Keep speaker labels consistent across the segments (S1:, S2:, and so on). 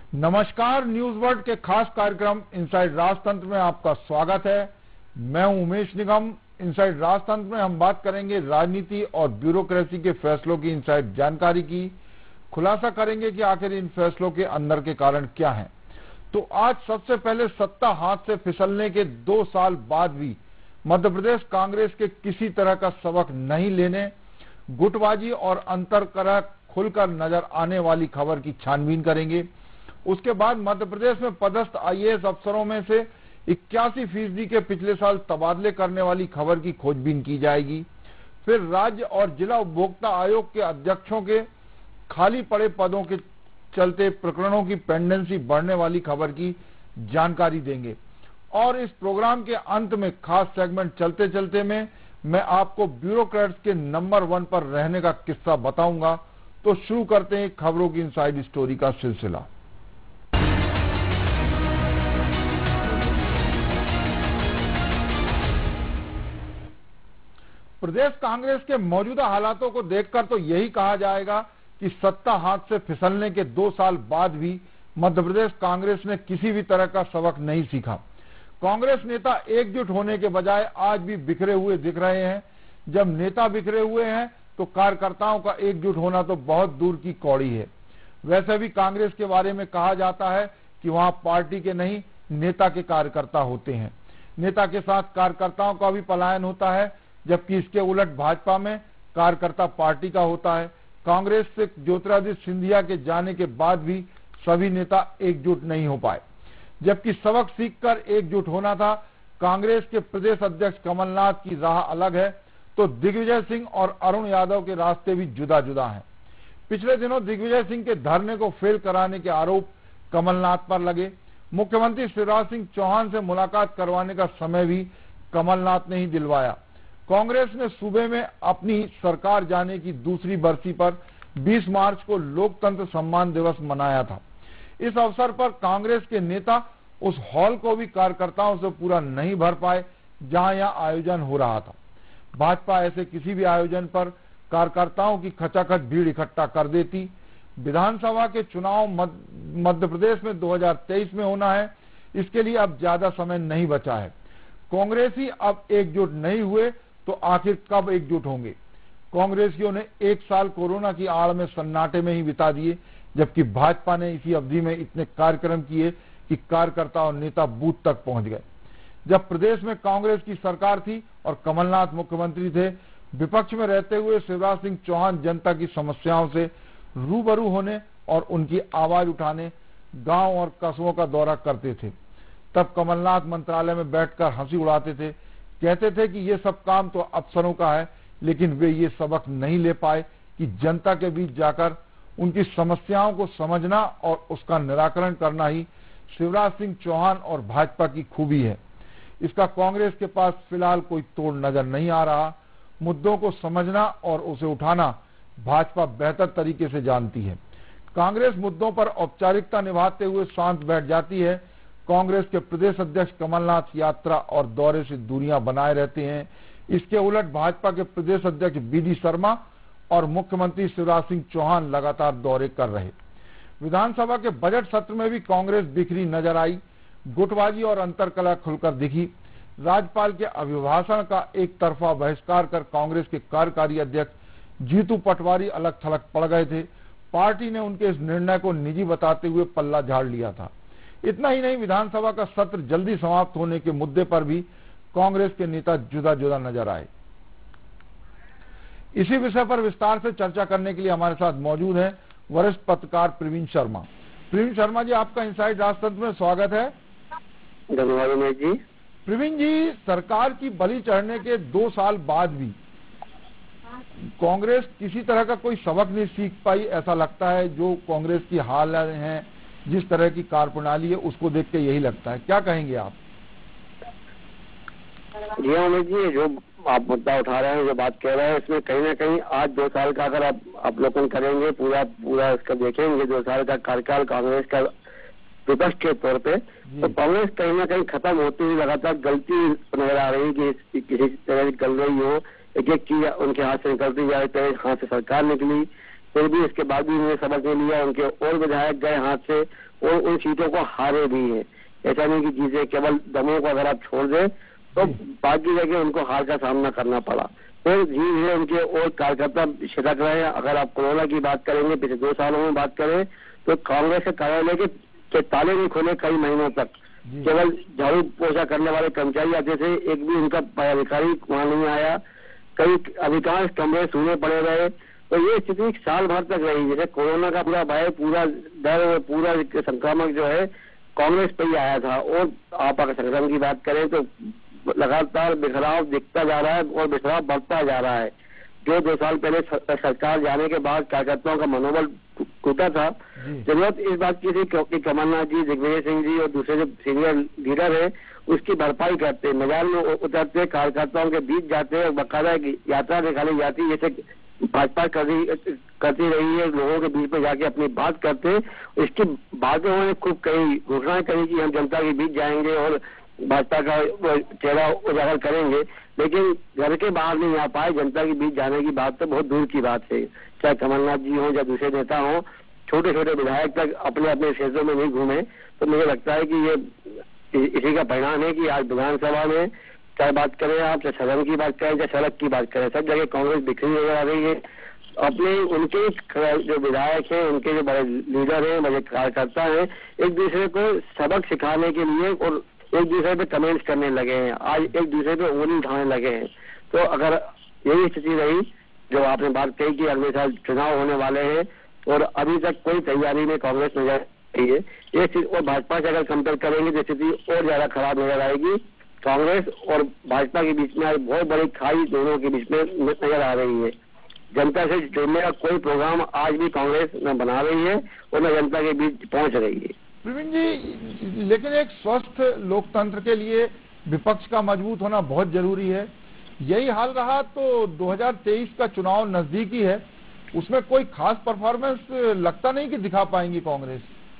S1: नमस्कार, news world के खास कार्यक्रम इनसाइड राजतंत्र में आपका स्वागत है। मैं हूं उमेश निगम। इनसाइड राजतंत्र में हम बात करेंगे राजनीति और ब्यूरोक्रेसी के फैसलों की इनसाइड जानकारी की। खुलासा करेंगे कि आखिर इन फैसलों के अंदर के कारण क्या हैं। तो आज सबसे पहले सत्ता हाथ से फिसलने के 2 साल बाद भी मध्य प्रदेश कांग्रेस के किसी तरह का सबक नहीं लेने, गुटबाजी और अंतरकलह खुलकर नजर आने वाली खबर की छानबीन करेंगे। उसके बाद मध्य प्रदेश में पदस्थ आईएएस अफसरों में से 81% के पिछले साल तबादले करने वाली खबर की खोजबीन की जाएगी। फिर राज्य और जिला उपभोक्ता आयोग के अध्यक्षों के खाली पड़े पदों के चलते प्रकरणों की पेंडेंसी बढ़ने वाली खबर की जानकारी देंगे। और इस प्रोग्राम के अंत में खास सेगमेंट चलते चलते में मैं आपको ब्यूरोक्रेट्स के नंबर 1 पर रहने का किस्सा बताऊंगा। तो शुरू करते हैं खबरों की इनसाइड स्टोरी का सिलसिला। प्रदेश कांग्रेस के मौजूदा हालातों को देखकर तो यही कहा जाएगा कि सत्ता हाथ से फिसलने के 2 साल बाद भी मध्य प्रदेश कांग्रेस ने किसी भी तरह का सबक नहीं सीखा। कांग्रेस नेता एकजुट होने के बजाय आज भी बिखरे हुए दिख रहे हैं। जब नेता बिखरे हुए हैं तो कार्यकर्ताओं का एकजुट होना तो बहुत दूर की कौड़ी है। वैसे भी कांग्रेस के बारे में कहा जाता है कि वहां पार्टी के नहीं, नेता के कार्यकर्ता होते हैं। नेता के साथ कार्यकर्ताओं का भी पलायन होता है, जबकि इसके उलट भाजपा में कार्यकर्ता पार्टी का होता है। कांग्रेस से ज्योतिरादित्य सिंधिया के जाने के बाद भी सभी नेता एकजुट नहीं हो पाए, जबकि सबक सीखकर एकजुट होना था। कांग्रेस के प्रदेश अध्यक्ष कमलनाथ की राह अलग है, तो दिग्विजय सिंह और अरुण यादव के रास्ते भी जुदा जुदा हैं। पिछले दिनों दिग्विजय सिंह के धरने को फेल कराने के आरोप कमलनाथ पर लगे। मुख्यमंत्री शिवराज सिंह चौहान से मुलाकात करवाने का समय भी कमलनाथ ने ही दिलवाया। कांग्रेस ने सूबे में अपनी सरकार जाने की दूसरी बरसी पर 20 मार्च को लोकतंत्र सम्मान दिवस मनाया था। इस अवसर पर कांग्रेस के नेता उस हॉल को भी कार्यकर्ताओं से पूरा नहीं भर पाए जहां यह आयोजन हो रहा था। भाजपा ऐसे किसी भी आयोजन पर कार्यकर्ताओं की खचाखच भीड़ इकट्ठा कर देती। विधानसभा के चुनाव मध्य प्रदेश में 2023 में होना है, इसके लिए अब ज्यादा समय नहीं बचा है। कांग्रेसी अब एकजुट नहीं हुए तो आखिर कब एकजुट होंगे। कांग्रेसियों ने 1 साल कोरोना की आड़ में सन्नाटे में ही बिता दिए, जबकि भाजपा ने इसी अवधि में इतने कार्यक्रम किए कि कार्यकर्ता और नेता बूथ तक पहुंच गए। जब प्रदेश में कांग्रेस की सरकार थी और कमलनाथ मुख्यमंत्री थे, विपक्ष में रहते हुए शिवराज सिंह चौहान जनता की समस्याओं से रूबरू होने और उनकी आवाज उठाने गांव और कस्बों का दौरा करते थे। तब कमलनाथ मंत्रालय में बैठकर हंसी उड़ाते थे, कहते थे कि ये सब काम तो अफसरों का है, लेकिन वे ये सबक नहीं ले पाए कि जनता के बीच जाकर उनकी समस्याओं को समझना और उसका निराकरण करना ही शिवराज सिंह चौहान और भाजपा की खूबी है। इसका कांग्रेस के पास फिलहाल कोई तोड़ नजर नहीं आ रहा। मुद्दों को समझना और उसे उठाना भाजपा बेहतर तरीके से जानती है। कांग्रेस मुद्दों पर औपचारिकता निभाते हुए शांत बैठ जाती है। कांग्रेस के प्रदेश अध्यक्ष कमलनाथ यात्रा और दौरे से दूरियां बनाए रहते हैं। इसके उलट भाजपा के प्रदेश अध्यक्ष बीडी शर्मा और मुख्यमंत्री शिवराज सिंह चौहान लगातार दौरे कर रहे। विधानसभा के बजट सत्र में भी कांग्रेस बिखरी नजर आई। गुटबाजी और अंतरकलह खुलकर दिखी। राज्यपाल के अभिभाषण का एक तरफा बहिष्कार कर कांग्रेस के कार्यकारी अध्यक्ष जीतू पटवारी अलग थलग पड़ गए थे। पार्टी ने उनके इस निर्णय को निजी बताते हुए पल्ला झाड़ लिया था। इतना ही नहीं, विधानसभा का सत्र जल्दी समाप्त होने के मुद्दे पर भी कांग्रेस के नेता जुदा जुदा नजर आए। इसी विषय पर विस्तार से चर्चा करने के लिए हमारे साथ मौजूद हैं वरिष्ठ पत्रकार प्रवीण शर्मा। प्रवीण शर्मा जी, आपका इनसाइड राजतंत्र में स्वागत है।
S2: धन्यवाद उमेश जी।
S1: प्रवीण जी, सरकार की बलि चढ़ने के 2 साल बाद भी कांग्रेस किसी तरह का कोई सबक नहीं सीख पाई, ऐसा लगता है। जो कांग्रेस की हालत है, जिस तरह की कार्यप्रणाली है, उसको देख के यही लगता है। क्या कहेंगे आप?
S2: जी हाँ उमेश जी, जो आप मुद्दा उठा रहे हैं, जो बात कह रहे हैं, इसमें कहीं ना कहीं आज 2 साल का अगर आप अवलोकन करेंगे, पूरा इसका देखेंगे 2 साल का कार्यकाल कांग्रेस का विपक्ष के तौर पे, तो कांग्रेस कहीं ना कहीं खत्म होती हुई लगातार गलती नजर आ रही है कि किसी तरह की गल रही हो। एक एक चीज उनके हाथ से निकलती जा रही है। हाथ से सरकार निकली, फिर भी इसके बाद भी उन्होंने सबक नहीं लिया। उनके और विधायक गए हाथ से, और उन सीटों को हारे भी हैं। ऐसा नहीं कि चीजें केवल दमों को अगर आप छोड़ दें तो बाकी जगह उनको हार का सामना करना पड़ा। फिर धीरे धीरे उनके और कार्यकर्ता छिटक रहे हैं। अगर आप कोरोना की बात करेंगे, पिछले 2 सालों में बात करें तो कांग्रेस के कार्यालय के ताले नहीं खोले कई महीनों तक। केवल झाड़ू पोछा करने वाले कर्मचारी आते थे, एक भी उनका पदाधिकारी वहां नहीं आया। कई अधिकांश कमरे सूने पड़े रहे। तो ये स्थिति साल भर तक रही। जैसे कोरोना का पूरा भय, पूरा डर और पूरा संक्रामक जो है कांग्रेस पे ही आया था। और आप अगर संगठन की बात करें तो लगातार बिखराव दिखता जा रहा है और बिखराव बढ़ता जा रहा है। जो 2 साल पहले सरकार जाने के बाद कार्यकर्ताओं का मनोबल टूटा था, जरूरत इस बात की थी क्योंकि कमलनाथ जी, दिग्विजय सिंह जी और दूसरे जो सीनियर लीडर है उसकी भरपाई करते, मैदान में उतरते, कार्यकर्ताओं के बीच जाते और बाकायदा यात्रा निकाली जाती जैसे भाजपा करती रही है। लोगों के बीच में जाके अपनी बात करते। इसके बाद उन्होंने खूब कई घोषणाएं करी कि हम जनता के बीच जाएंगे और भाजपा का चेहरा उजागर करेंगे, लेकिन घर के बाहर नहीं आ पाए। जनता के बीच जाने की बात तो बहुत दूर की बात है। चाहे कमलनाथ जी हों या दूसरे नेता हों, छोटे छोटे विधायक तक अपने अपने क्षेत्रों में नहीं घूमे। तो मुझे लगता है कि ये इसी का परिणाम है कि आज विधानसभा में चाहे बात करें आप, चाहे सदन की बात करें, चाहे सड़क की बात करें, सब जगह कांग्रेस बिखरी नजर आ रही है। अपने उनके जो विधायक हैं, उनके जो बड़े लीडर हैं, बड़े कार्यकर्ता हैं, एक दूसरे को सबक सिखाने के लिए और एक दूसरे पे कमेंट्स करने लगे हैं। आज एक दूसरे पे उंगली उठाने लगे हैं। तो अगर यही स्थिति रही, जो आपने बात कही कि अगले साल चुनाव होने वाले हैं और अभी तक कोई तैयारी में कांग्रेस नजर आई है, ये और भाजपा से अगर कंपेयर करेंगे तो स्थिति और ज्यादा खराब नजर आएगी। कांग्रेस और भाजपा के बीच में आज बहुत बड़ी खाई दोनों के बीच में नजर आ रही है। जनता से जुड़ने का कोई प्रोग्राम आज भी कांग्रेस न बना रही है और न जनता के बीच पहुंच रही है।
S1: प्रवीण जी, लेकिन एक स्वस्थ लोकतंत्र के लिए विपक्ष का मजबूत होना बहुत जरूरी है। यही हाल रहा तो 2023 का चुनाव नजदीकी है, उसमें कोई खास परफॉर्मेंस लगता नहीं कि दिखा पाएंगी कांग्रेस।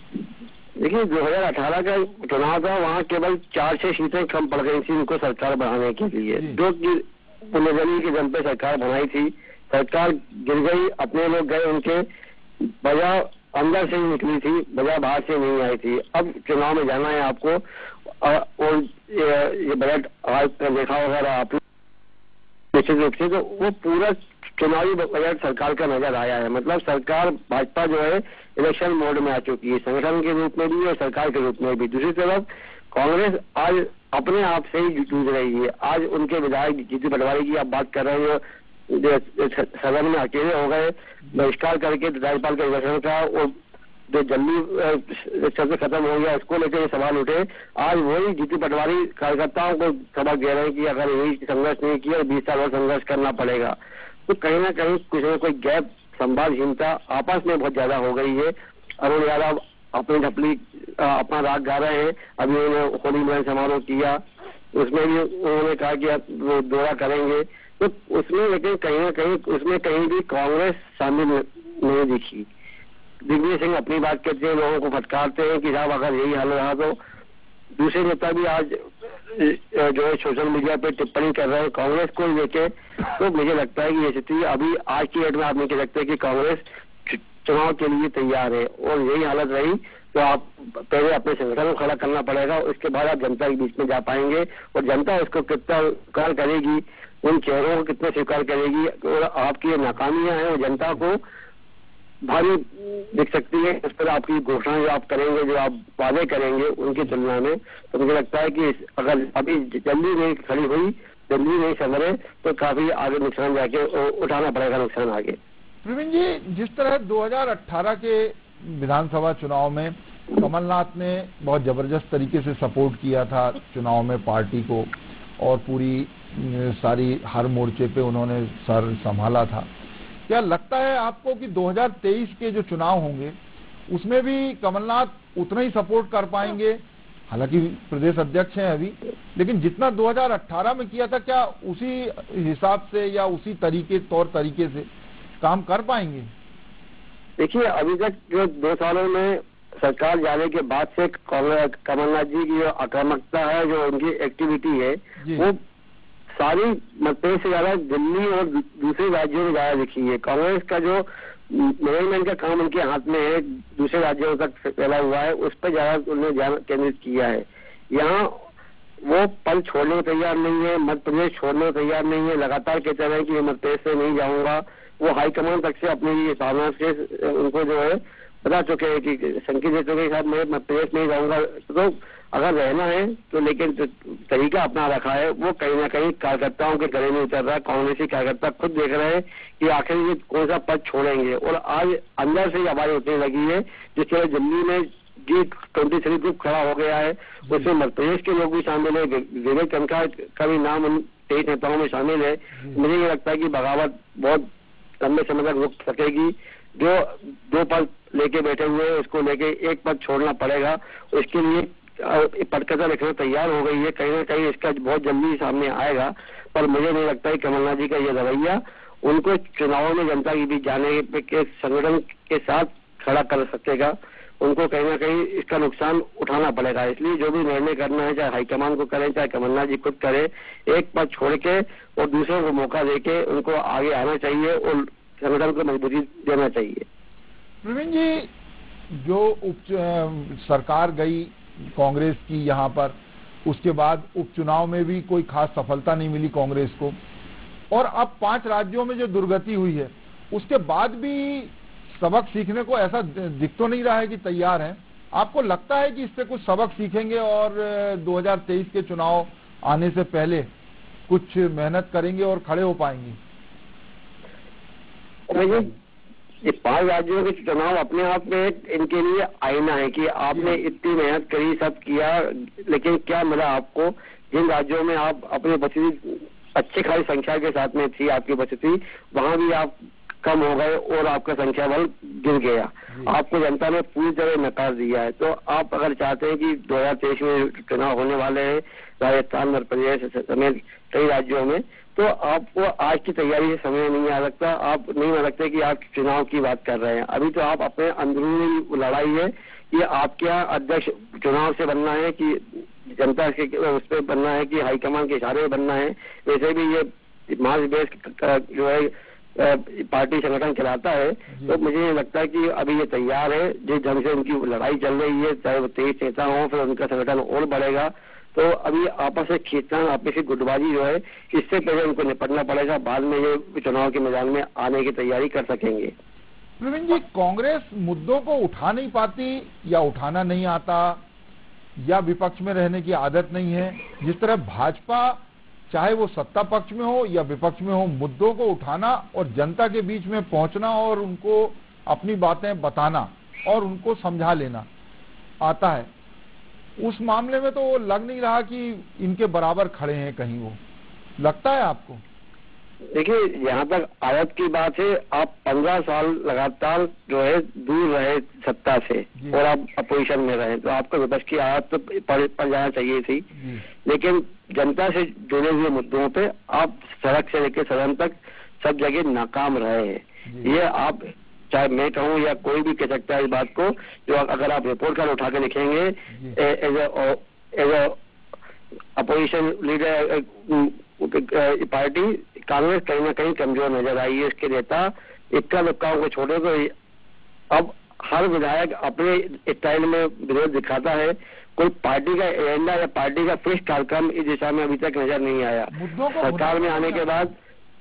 S2: देखिए, 2018 का चुनाव था, वहाँ केवल 4-6 सीटें कम पड़ गई थी उनको सरकार बनाने के लिए। जो पुनर्जनी के दम पे सरकार बनाई थी, सरकार गिर गई, अपने लोग गए, उनके वजह अंदर से ही निकली थी, वजह बाहर से नहीं आई थी। अब चुनाव में जाना है आपको और ये बजट आज देखा होगा आप निश्चित रूप से, तो वो पूरा चुनावी बजट सरकार का नजर आया है। मतलब सरकार भाजपा जो है इलेक्शन मोड में आ चुकी है, संगठन के रूप में भी और सरकार के रूप में भी। दूसरी तरफ कांग्रेस आज अपने आप से ही जूझ रही है। आज उनके विधायक जीतू पटवारी की आप बात कर रहे हो, सदन में अकेले हो गए, बहिष्कार करके राज्यपाल के अभिभाषण का, और जो जल्दी सत्र खत्म हो गया उसको लेकर सवाल उठे। आज वही जीतू पटवारी कार्यकर्ताओं को सबक दे रहे हैं कि अगर यही संघर्ष नहीं किया 20 साल और संघर्ष करना पड़ेगा। तो कहीं ना कहीं कुछ न कोई गैप, संवादहीनता आपस में बहुत ज्यादा हो गई है। अरुण यादव अपनी ढपली अपना राग गा रहे हैं। अभी उन्होंने होली मिलन समारोह किया, उसमें भी उन्होंने कहा कि आप दौरा करेंगे, तो उसमें लेकिन कहीं ना कहीं उसमें कहीं भी कांग्रेस शामिल नहीं दिखी। दिग्विजय सिंह अपनी बात करते हैं, लोगों को फटकारते हैं कि साहब अगर यही हाल रहा तो। दूसरे नेता भी आज जो है सोशल मीडिया पे टिप्पणी कर रहे हैं कांग्रेस को लेके। तो मुझे लगता है कि ये स्थिति अभी आज की डेट में आप नहीं कह सकते कि कांग्रेस चुनाव के लिए तैयार है। और यही हालत रही तो आप पहले अपने संगठन को खड़ा करना पड़ेगा, उसके बाद आप जनता के बीच में जा पाएंगे और जनता उसको कितना स्वीकार करेगी, उन चेहरों को कितना स्वीकार करेगी और आपकी नाकामियां हैं वो जनता को भारी दिख सकती है। इस पर आपकी घोषणाएं जो आप करेंगे, जो आप वादे करेंगे उनकी तुलना में, तो मुझे लगता है कि अगर अभी जल्दी नहीं खड़ी हुई, जल्दी नहीं संभले तो काफी आगे नुकसान जाके उठाना पड़ेगा, नुकसान आगे।
S1: प्रवीण जी, जिस तरह 2018 के विधानसभा चुनाव में कमलनाथ ने बहुत जबरदस्त तरीके से सपोर्ट किया था चुनाव में पार्टी को और पूरी सारी हर मोर्चे पे उन्होंने सर संभाला था, क्या लगता है आपको कि 2023 के जो चुनाव होंगे उसमें भी कमलनाथ उतना ही सपोर्ट कर पाएंगे? हालांकि प्रदेश अध्यक्ष हैं अभी, लेकिन जितना 2018 में किया था क्या उसी हिसाब से या उसी तौर तरीके से काम कर पाएंगे?
S2: देखिए, अभी तक जो 2 सालों में सरकार जाने के बाद से कमलनाथ जी की जो आक्रामकता है, जो उनकी एक्टिविटी है, वो सारी मध्य से ज्यादा दिल्ली और दूसरे राज्यों में ज्यादा दिखी है। कांग्रेस का जो मैनेजमेंट का काम उनके हाथ में है, दूसरे राज्यों तक फैला हुआ है, उस पर ज्यादा उन्होंने ध्यान केंद्रित किया है। यहाँ वो पद छोड़ने को तैयार नहीं है, मध्य प्रदेश छोड़ने को तैयार नहीं है, लगातार कहते रहे कि मध्य प्रदेश से नहीं जाऊंगा। वो हाईकमान तक से अपने ये भावना से उनको जो है बता चुके हैं कि संकेत दे चुके हैं मैं मध्य प्रदेश नहीं जाऊंगा। तो अगर रहना है तो लेकिन जो तरीका अपना रखा है वो कहीं ना कहीं कार्यकर्ताओं के गले में उतर रहा है। कांग्रेसी कार्यकर्ता खुद देख रहे हैं कि आखिर ये कौन सा पद छोड़ेंगे, और आज अंदर से आवाज उठने लगी है। जिस तरह दिल्ली में G23 ग्रुप खड़ा हो गया है, उसमें मध्य प्रदेश के लोग भी शामिल है, विवेक तनखा का भी नाम उन 23 नेताओं में शामिल है। मुझे ये लगता है कि बगावत बहुत लंबे समय तक रुक सकेगी। जो 2 पद लेके बैठे हुए हैं उसको लेके 1 पद छोड़ना पड़ेगा, उसके लिए पटकथा लिखना तैयार हो गई है। कहीं ना कहीं इसका बहुत जल्दी सामने आएगा, पर मुझे नहीं लगता है कमलनाथ जी का ये रवैया उनको चुनावों में जनता के बीच जाने के संगठन के साथ खड़ा कर सकेगा। उनको कहीं ना कहीं इसका नुकसान उठाना पड़ेगा। इसलिए जो भी निर्णय करना है, चाहे हाईकमान को करें चाहे कमलनाथ जी खुद करें, 1 पद छोड़ के और दूसरों को मौका देके उनको आगे आना चाहिए और संगठन को मजबूती देना चाहिए।
S1: प्रवीण जी, जो सरकार गई कांग्रेस की यहाँ पर, उसके बाद उपचुनाव में भी कोई खास सफलता नहीं मिली कांग्रेस को, और अब 5 राज्यों में जो दुर्गति हुई है उसके बाद भी सबक सीखने को ऐसा दिख तो नहीं रहा है कि तैयार है। आपको लगता है कि इससे कुछ सबक सीखेंगे और 2023 के चुनाव आने से पहले कुछ मेहनत करेंगे और खड़े हो पाएंगे?
S2: ये 5 राज्यों के चुनाव अपने आप में इनके लिए आईना है कि आपने इतनी मेहनत करी, सब किया, लेकिन क्या मिला आपको? जिन राज्यों में आप अपनी उपस्थिति अच्छी खासी संख्या के साथ में थी, आपकी उपस्थिति वहां भी आप कम हो गए और आपका संख्या बल गिर गया। आपको जनता ने पूरी तरह नकार दिया है। तो आप अगर चाहते हैं कि 2023 में चुनाव होने वाले हैं राजस्थान, मध्य प्रदेश समेत कई राज्यों में, तो आपको आज की तैयारी से समय नहीं आ सकता। आप नहीं आ सकते कि आप चुनाव की बात कर रहे हैं। अभी तो आप अपने अंदरूनी लड़ाई है कि आपके यहाँ अध्यक्ष चुनाव से बनना है कि जनता के उस पर बनना है कि हाईकमान के इशारे बनना है। वैसे भी ये मास बेस जो है पार्टी संगठन चलाता है। तो मुझे ये लगता है कि अभी ये तैयार है। जिस ढंग से उनकी लड़ाई चल रही है, चाहे वो 23 नेता हो, फिर उनका संगठन और बढ़ेगा। तो अभी आपस में खींचना, आपस में गुटबाजी जो है, इससे पहले उनको निपटना पड़ेगा। बाद में ये चुनाव के मैदान में आने की तैयारी कर सकेंगे।
S1: प्रवीण जी, कांग्रेस मुद्दों को उठा नहीं पाती, या उठाना नहीं आता, या विपक्ष में रहने की आदत नहीं है? जिस तरह भाजपा चाहे वो सत्ता पक्ष में हो या विपक्ष में हो, मुद्दों को उठाना और जनता के बीच में पहुंचना और उनको अपनी बातें बताना और उनको समझा लेना आता है, उस मामले में तो वो लग नहीं रहा कि इनके बराबर खड़े हैं कहीं। वो लगता है आपको?
S2: देखिए, यहाँ तक आदत की बात है। आप 15 साल लगातार जो है दूर रहे सत्ता से और आप अपोजिशन में रहे, तो आपको विपक्ष की आदत तो पड़ जाना चाहिए थी। लेकिन जनता से जुड़े हुए मुद्दों पे आप सड़क से लेकर सदन तक सब जगह नाकाम रहे हैं। ये आप, चाहे मैं कहूँ या कोई भी कह सकता है इस बात को, जो अगर आप रिपोर्ट कार्ड उठा के लिखेंगे as opposition leader party, Congress कहीं ना कहीं कमजोर नजर आई है। इसके नेता इक्का दुक्काओं को छोड़े तो अब हर विधायक अपने स्टाइल में विरोध दिखाता है। कोई पार्टी का एजेंडा या पार्टी का फिक्स कार्यक्रम इस दिशा में अभी तक नजर नहीं आया। सरकार में आने के बाद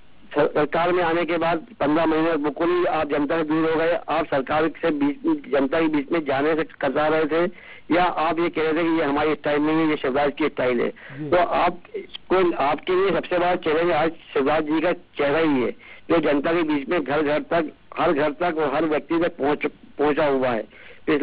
S2: 15 महीने बिल्कुल ही आप जनता से दूर हो गए। आप सरकार से जनता के बीच में जाने से कतरा रहे थे, या आप ये कह रहे थे कि ये हमारी स्टाइल नहीं है, ये शिवराज की स्टाइल है। तो आपके लिए सबसे बड़ा चैलेंज आज शिवराज जी का चेहरा ही है, जो जनता के बीच में घर घर तक, हर घर तक और हर व्यक्ति तक पहुंचा हुआ है।